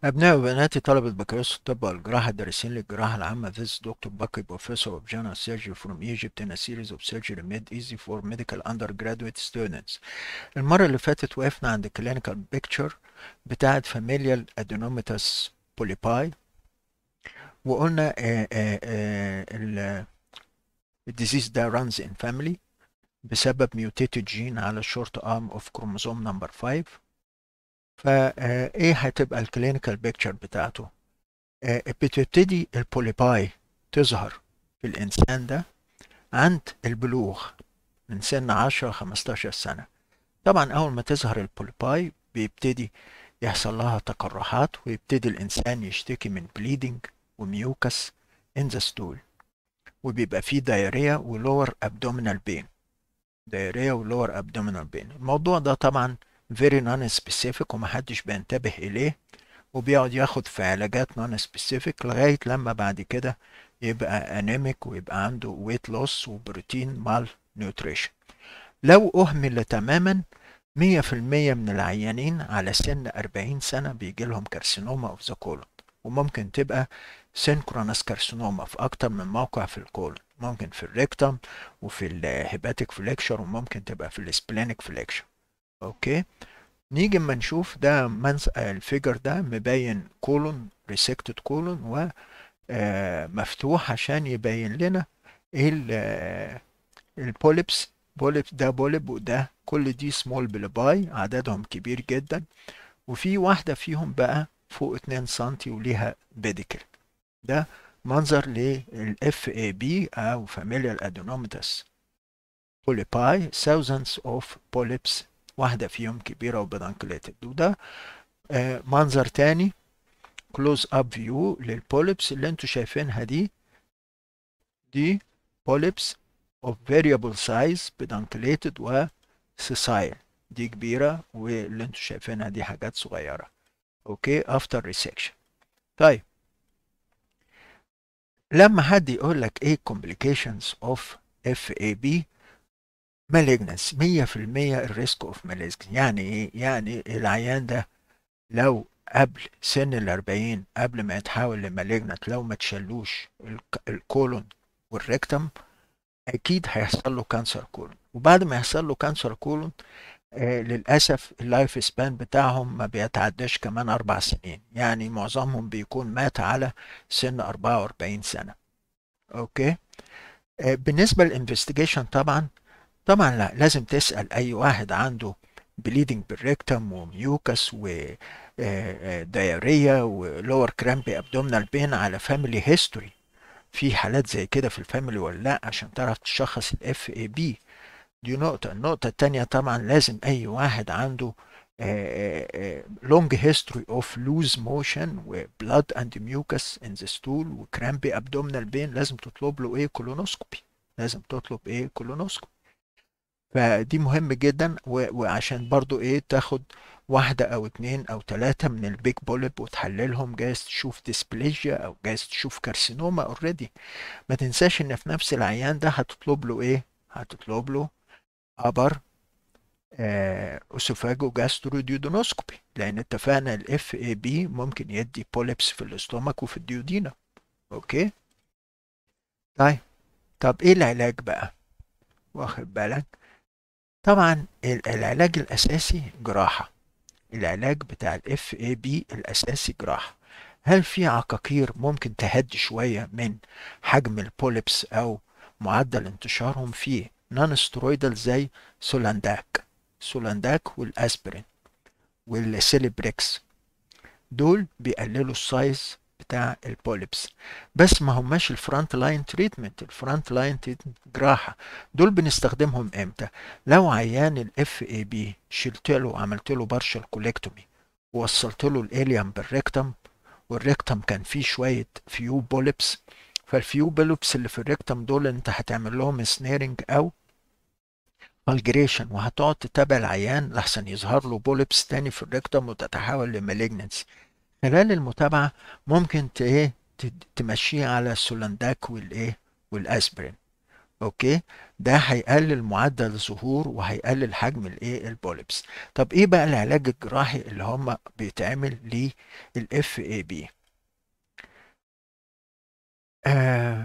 أبناء وبنات طلبة بكالوريوس الطب والجراحة الدارسين للجراحة العامة. This is Dr. Baki, Professor of General Surgery from Egypt in a series of surgery made easy for medical undergraduate students. المرة اللي فاتت وقفنا عند clinical picture بتاعت familial adenomatous polypi، وقلنا الديزيز ده runs in family بسبب mutated gene على short arm of chromosome number 5. فايه هتبقى الكلينيكال بيكتشر بتاعته؟ بتبتدي البوليباي تظهر في الإنسان ده عند البلوغ من سن 10-15 سنة. طبعا أول ما تظهر البوليباي بيبتدي يحصل لها تقرحات، ويبتدي الإنسان يشتكي من بليدنج وميوكس in the stool، وبيبقى فيه دايريا ولور abdominal pain. دايريا ولور abdominal pain. الموضوع ده طبعا very non-specific ومحدش بينتبه إليه، وبيقعد ياخد في علاجات نون سبيسيفيك لغاية لما بعد كده يبقى انيميك ويبقى عنده ويت لوس وبروتين مال نيوتريشن. لو أهمل تماما 100% من العيانين على سن 40 سنة بيجي لهم كارسينوما اوف ذا كولون، وممكن تبقى سينكرونس كارسينوما في أكتر من موقع في الكولون، ممكن في الريكتم وفي الهيباتيك فليكشر، وممكن تبقى في السبلينيك فليكشر. اوكي، نيجي اما نشوف ده الفيجر ده مبين كولون ريسكتد كولون ومفتوح عشان يبين لنا البوليبس. بوليب ده بوليب، وده كل دي سمول بلباي عددهم كبير جدا، وفي واحدة فيهم بقى فوق 2 سنتي وليها بيديكل. ده منظر للإف اي بي أو familial adenomatous polypi thousands of polyps، واحدة فيهم كبيرة وبدانكليتد. وده منظر تاني كلوز اب فيو للبوليبس اللي انتوا شايفينها دي بوليبس of variable size بدانكليتد وسيسايل. دي كبيرة، واللي انتوا شايفينها دي حاجات صغيرة. اوكي، افتر ريسكشن. طيب، لما حد يقول لك ايه complications of FAP malignancy، 100% الريسك اوف malignancy. يعني ايه؟ يعني العيان ده لو قبل سن ال40 قبل ما يتحول لمالجنت، لو ما تشلوش الكولون والريكتم، اكيد هيحصل له كانسر كولون. وبعد ما يحصل له كانسر كولون للاسف اللايف سبان بتاعهم ما بيتعداش كمان 4 سنين، يعني معظمهم بيكون مات على سن 44 سنة. اوكي، بالنسبة للانفستيجيشن طبعا لا، لازم تسأل اي واحد عنده بليدنج بالريكتم وميوكس وديارية ولور كرامبي ابدومينال بين على فاميلي هيستوري، في حالات زي كده في الفاميلي ولا لا، عشان تعرف تشخص الاف اي بي. دي نقطة. النقطة التانية طبعا لازم اي واحد عنده long history of loose motion و blood and mucus in the stool و crampy abdominal pain لازم تطلب له ايه؟ كولونوسكوبي. لازم تطلب ايه؟ كولونوسكوبي. فدي مهم جدا، وعشان برضو ايه، تاخد واحدة او اتنين او تلاتة من البيج بوليب وتحللهم، جايز تشوف ديسبليجيا او جايز تشوف كارسينوما اوريدي. ما تنساش ان في نفس العيان ده هتطلب له ايه؟ هتطلب له ابر اسوفاجو جاستروديودونوسكوبي، لان اتفقنا الاف اي بي ممكن يدي بوليبس في الاستومك وفي الديودينا. اوكي، طيب. طب ايه العلاج بقى؟ واخد بالك؟ طبعا العلاج الاساسي جراحة. العلاج بتاع الاف اي بي الاساسي جراحة. هل في عقاقير ممكن تهدي شوية من حجم البوليبس او معدل انتشارهم؟ فيه نون سترويدال زي سولانداك والاسبرين والسيليبريكس، دول بيقللوا السايز بتاع البوليبس، بس ما هماش الفرونت لاين تريتمنت. الفرونت لاين تريتمنت جراحة. دول بنستخدمهم امتى؟ لو عيان الاف اي بي شلت له، عملت له بارشل كوليكتومي ووصلت له الاليم بالريكتم، والريكتم كان فيه شوية فيو بوليبس، فالفيو بوليبس اللي في الريكتم دول انت هتعمل لهم سنيرنج او فالجريشن، وهتقعد تتابع العيان لحسن يظهر له بوليبس تاني في الريكتم وتتحول لمالجنسي. خلال المتابعة ممكن ايه تمشيه على السولنداك والايه والاسبرين. اوكي، ده هيقلل معدل الظهور وهيقلل حجم الايه البوليبس. طب ايه بقى العلاج الجراحي اللي هم بيتعمل للاف اي بي؟ آه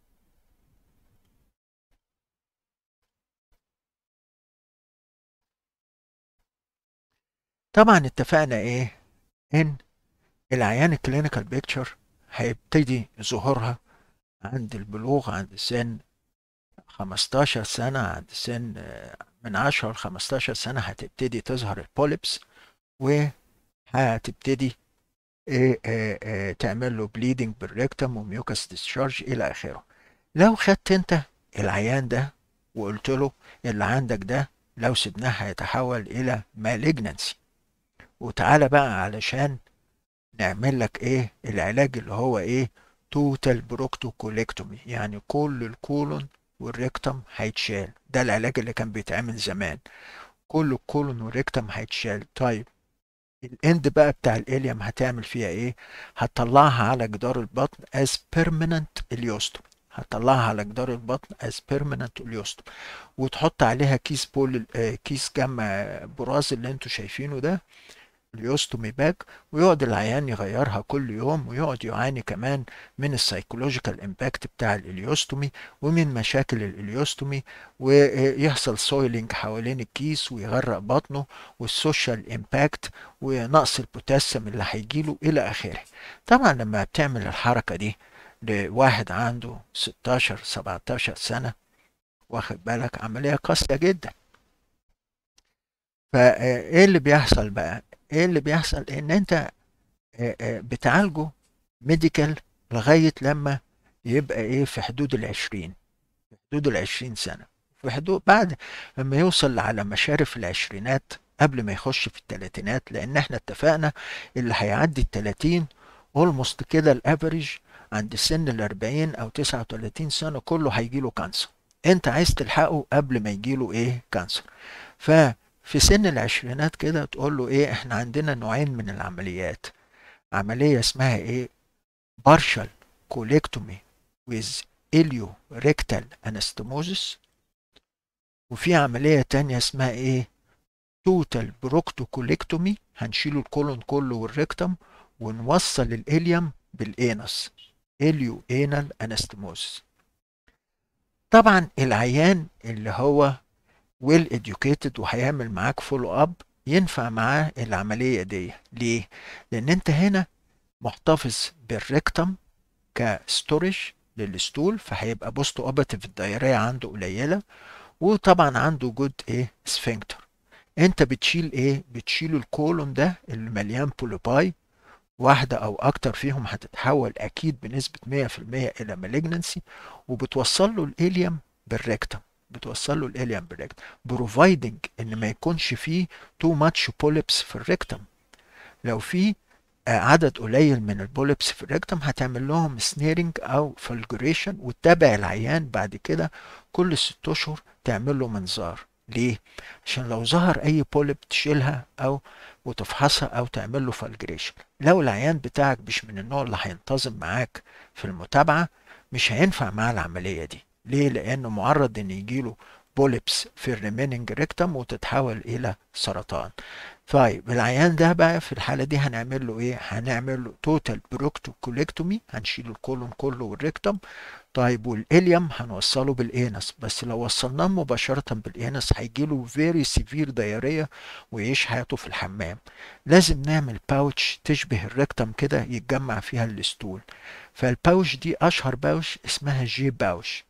طبعا اتفقنا ايه، ان العيان الكلينيكال بيكتشر هيبتدي ظهورها عند البلوغ، عند سن 15 سنة، عند سن من 10 ل 15 سنة هتبتدي تظهر البوليبس، وهتبتدي تعمل له بليدنج بالريكتم وميوكاس ديسشارج الى اخره. لو خدت انت العيان ده وقلت له اللي عندك ده لو سبناه هيتحول الى مالجنانسي، وتعالى بقى علشان نعمل لك ايه العلاج اللي هو ايه، توتال بروكتوكوليكتومي، يعني كل الكولون والريكتم هيتشال. ده العلاج اللي كان بيتعمل زمان، كل الكولون والريكتم هيتشال. طيب الاند بقى بتاع الاليم هتعمل فيها ايه؟ هتطلعها على جدار البطن as permanent اليوستوم، هتطلعها على جدار البطن as permanent اليوستوم، وتحط عليها كيس بول كيس جمع براز اللي انتوا شايفينه ده، اليوستومي باج، ويقعد العيان يغيرها كل يوم، ويقعد يعاني كمان من السايكولوجيكال امباكت بتاع الاليوستومي ومن مشاكل الاليوستومي، ويحصل سويلنج حوالين الكيس ويغرق بطنه، والسوشيال امباكت ونقص البوتاسيوم اللي هيجيله الى اخره. طبعا لما بتعمل الحركة دي لواحد عنده 16 17 سنة، واخد بالك عملية قاسية جدا. فايه اللي بيحصل بقى؟ ايه اللي بيحصل ان انت بتعالجه ميديكال لغاية لما يبقى ايه في حدود العشرين، في حدود العشرين سنة، في حدود بعد لما يوصل على مشارف العشرينات قبل ما يخش في التلاتينات، لان احنا اتفقنا اللي هيعدي التلاتين اولموست كده الافريج عند سن الاربعين او 39 سنة كله هيجيله كانسر. انت عايز تلحقه قبل ما يجيله ايه كانسر. ففي سن العشرينات كده تقول له ايه، احنا عندنا نوعين من العمليات، عملية اسمها ايه partial colectomy with rectal anastomosis، وفي عملية تانية اسمها ايه total proctocolectomy، هنشيل الكولون كله والريكتم ونوصل الاليم بالانس، اليو انال انستموزس. طبعا العيان اللي هو ويل educated وهيعمل معاك فولو اب ينفع معاه العملية دي. ليه؟ لان انت هنا محتفظ بالريكتم كستورج للستول، فهيبقى بوست اوبراتيف الدايريه عنده قليله، وطبعا عنده جود ايه سفنكتر. انت بتشيل ايه؟ بتشيل الكولون ده اللي مليان بوليباي، واحدة أو أكتر فيهم هتتحول أكيد بنسبة 100% إلى مالجنسي، وبتوصل له الإليم بالريكتم، بتوصل له الإليم بالريكتم بروفايدنج إن ما يكونش فيه تو ماتش بوليبس في الريكتم. لو في عدد قليل من البوليبس في الريكتم هتعمل لهم سنيرنج او فلجريشن، وتتابع العيان بعد كده كل 6 اشهر تعمل له منظار. ليه؟ عشان لو ظهر اي بوليب تشيلها او وتفحصها او تعمل له فلجريشن. لو العيان بتاعك مش من النوع اللي هينتظم معاك في المتابعة مش هينفع معاه العملية دي. ليه؟ لانه معرض ان يجيله بوليبس في الريميننج ريكتم وتتحول الى سرطان. طيب العيان ده بقى في الحالة دي هنعمل له ايه؟ هنعمل له توتال بروكتوكوليكتومي، هنشيل الكولون كله والريكتوم. طيب والإليم هنوصله بالانس، بس لو وصلناه مباشرة بالانس هيجيله فيري سيفير دايريا ويعيش حياته في الحمام. لازم نعمل باوتش تشبه الريكتم كده يتجمع فيها الستول. فالباوش دي اشهر باوش اسمها جي باوش،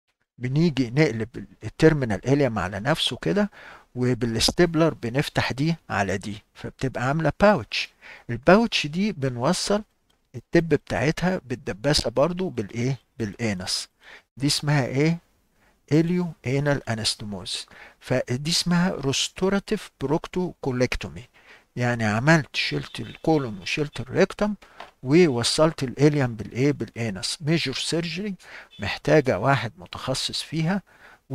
بنيجي نقلب التيرمينال اليم على نفسه كده، وبالستبلر بنفتح دي على دي فبتبقى عامله باوتش. الباوتش دي بنوصل التب بتاعتها بالدباسه برضو بالايه بالانس. دي اسمها ايه؟ اليو انال انستموز. فدي اسمها روستوراتيف بروكتو كولكتومي، يعني عملت شلت الكولون وشلت الريكتم ووصلت الاليم بالايه بالانس. ميجور سيرجري محتاجه واحد متخصص فيها،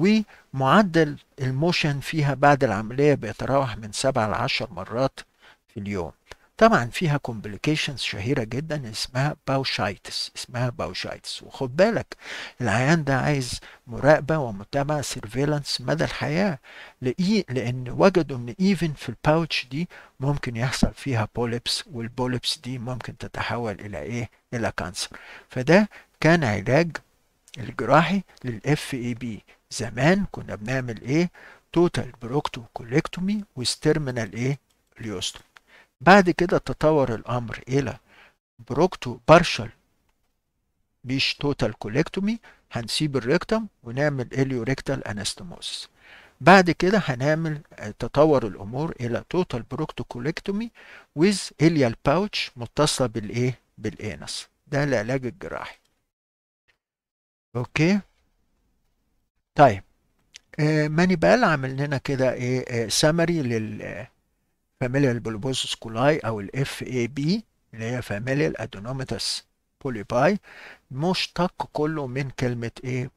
ومعدل الموشن فيها بعد العمليه بيتراوح من 7 ل 10 مرات في اليوم. طبعا فيها complications شهيرة جدا اسمها باوشايتس. وخد بالك العيان ده عايز مراقبة ومتابعة سيرفيلانس مدى الحياة، لأن وجدوا إن even في الباوتش دي ممكن يحصل فيها بوليبس، والبوليبس دي ممكن تتحول إلى إيه؟ إلى كانسر. فده كان علاج الجراحي للإف إي بي. زمان كنا بنعمل إيه؟ توتال بروكتوكوليكتومي وستيرمينال إيه؟ اليوستومي. بعد كده تطور الأمر إلى بروكتو بارشل مش توتال كوليكتومي، هنسيب الريكتم ونعمل اليوريكتال انستموسس. بعد كده هنعمل تطور الأمور إلى توتال بروكتوكوليكتومي ويز إليال باوتش متصلة بالإيه؟ بالإنس. ده العلاج الجراحي. أوكي. طيب مانيبال عمل لنا كده إيه سمري لل فاميليال بوليبوزس كولاي او الاف اي بي اللي هي فاميليال ادينوماتس بوليباي، مشتق كله من كلمة ايه؟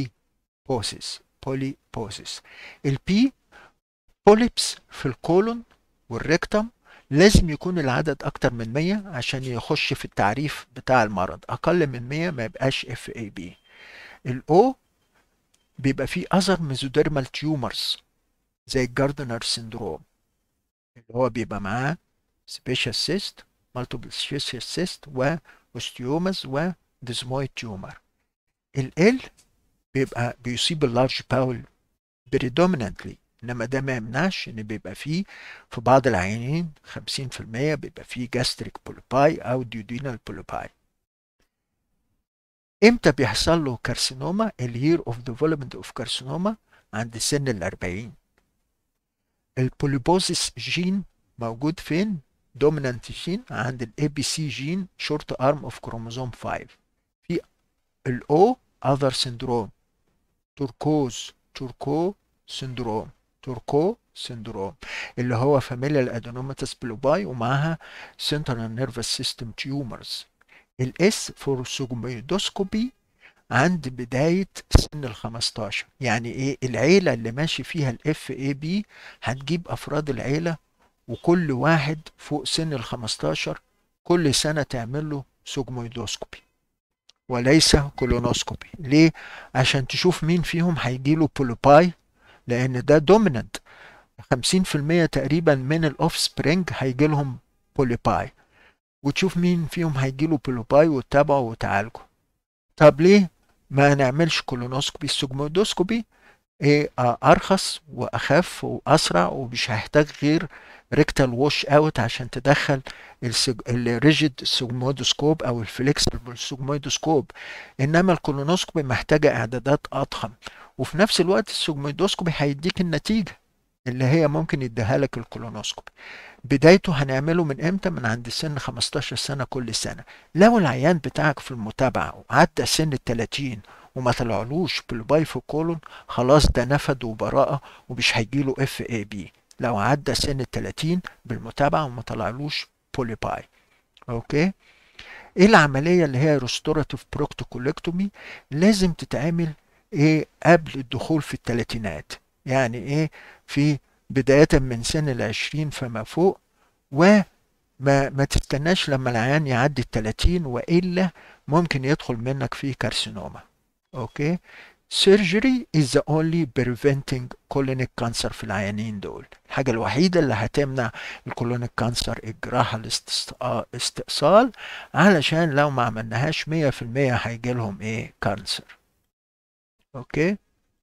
بوليبوسيس. البي بوليبس في الكولون والريكتم لازم يكون العدد اكتر من 100 عشان يخش في التعريف بتاع المرض. اقل من 100 ما يبقاش اف اي بي. الاو بيبقى فيه اذر ميزوديرمال تيومرز زي الجاردنر سيندروم اللي هو بيبقى معاه سبيشال سيست، مالتيبل سبيشال سيست، واوستيومز وديزمويد تيومر. ال بيبقى بيصيب اللارج باول بريدومينانتلي، انما ده ما يمنعش ان بيبقى فيه في بعض العيانين 50% بيبقى فيه جاستريك بوليباي او ديودينال بوليباي. امتى بيحصل له كارسينوما؟ الير اوف ديفلوبمنت اوف كارسينوما عند سن ال40. البوليبوزيس جين موجود فين؟ دومينانت جين عند الاي بي سي جين شورت ارم اوف كروموزوم 5. في الاو اذر سندروم، توركو سندروم اللي هو فاميليال ادينوماتس بلوباي ومعاها سنترال نيرفس سيستم تيومرز. الاس فور سوجمويدوسكوبي عند بداية سن ال15. يعني ايه؟ العيلة اللي ماشي فيها الاف اي بي هتجيب افراد العيلة وكل واحد فوق سن ال15 كل سنة تعمل له سوجمويدوسكوبي وليس كولونوسكوبي. ليه؟ عشان تشوف مين فيهم هيجيله بوليباي، لان ده دوميننت. 50% تقريبا من الاوف سبرينج هيجي لهم بوليباي، وتشوف مين فيهم هيجيله بوليباي وتتابعه وتعالجه. طب ليه ما نعملش كولونوسكوبي؟ السوجمويدوسكوبي ايه؟ ارخص واخف واسرع ومش هيحتاج غير ريكتال ووش اوت عشان تدخل الريجيد سوجمويدوسكوب او الفليكسبل سوجمويدوسكوب. انما الكولونوسكوبي محتاجه اعدادات اضخم، وفي نفس الوقت السوجمويدوسكوبي هيديك النتيجه اللي هي ممكن يديها لك الكولونوسكوبي. بدايته هنعمله من امتى؟ من عند سن 15 سنة كل سنة. لو العيان بتاعك في المتابعة وعدى سن ال30 وما طلعلوش بوليباي في الكولون، خلاص ده نفد وبراءة ومش هيجيله اف اي بي لو عدى سن ال30 بالمتابعة وما طلعلوش بوليباي. اوكي. ايه العملية اللي هي ريستوراتيف بروكتوكوليكتومي؟ لازم تتعمل ايه قبل الدخول في الثلاثينات. يعني ايه؟ في بداية من سن ال20 فما فوق، وما ما تستناش لما العيان يعدي ال30 وإلا ممكن يدخل منك فيه كارسينوما. اوكي. surgery is the only preventing colonic cancer في العيانين دول. الحاجة الوحيدة اللي هتمنع الكولونيك كانسر الجراحة الاستئصال، علشان لو ما عملناهاش 100% هيجي لهم ايه؟ كانسر. اوكي.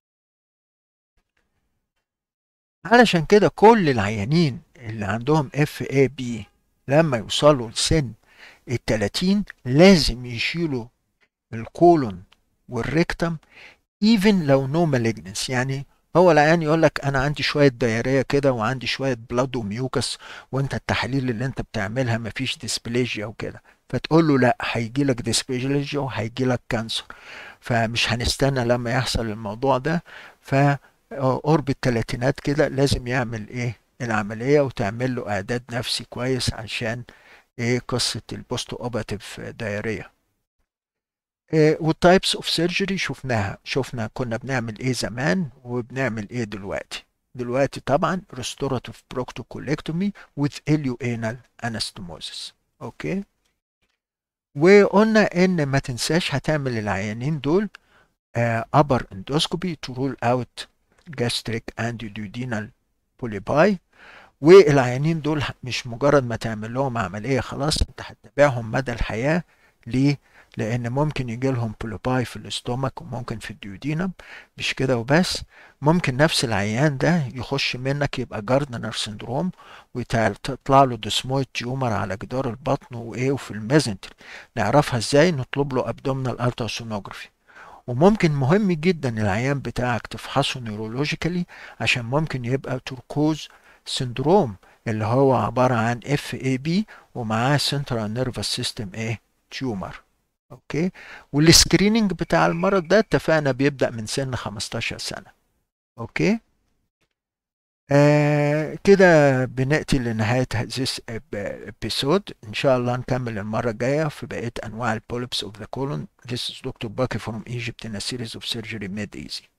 علشان كده كل العيانين اللي عندهم اف اي بي لما يوصلوا لسن ال30 لازم يشيلوا الكولون والريكتم even لو نو malignancy. يعني هو العيان يقول لك انا عندي شويه دياريه كده وعندي شويه بلاد وميوكس، وانت التحاليل اللي انت بتعملها مفيش ديسبليجيا وكده، فتقول له لا هيجي لك ديسبليجيا وهيجي لك كانسر. فمش هنستنى لما يحصل الموضوع ده. ف قرب الثلاثينات كده لازم يعمل ايه؟ العمليه وتعمل له اعداد نفسي كويس عشان ايه؟ قصه البوست اوباتيف دايريه. والتايبس اوف سيرجري شفنا كنا بنعمل ايه زمان وبنعمل ايه دلوقتي. دلوقتي طبعا restorative proctocolectomy with ileoanal anastomosis. اوكي. وقلنا ان ما تنساش هتعمل العيانين دول upper endoscopy to rule out gastric and duodenal polypi. والعيانين دول مش مجرد ما تعمل لهم عملية خلاص، انت هتتابعهم مدى الحياة. ليه؟ لان ممكن يجي لهم بوليباي في الاستومك وممكن في الديودينم. مش كده وبس، ممكن نفس العيان ده يخش منك يبقى جاردنر سندروم وتطلع له ديسمويد تيومر على جدار البطن وايه وفي الميزنتري. نعرفها ازاي؟ نطلب له ابدومينال التراسونوجرافي. وممكن مهم جدا العيان بتاعك تفحصه نيورولوجيكالي عشان ممكن يبقى توركوز سندروم، اللي هو عبارة عن FAP ومعاه سنترال نيرفس سيستم ايه تيومر. اوكي. والسكريننج بتاع المرض ده اتفقنا بيبدأ من سن 15 سنة. اوكي. كده بنأتي لنهاية this episode. إن شاء الله نكمل المرة الجاية في بقية أنواع البوليبس of the colon. This is Dr. Baki from Egypt in a series of surgery made easy.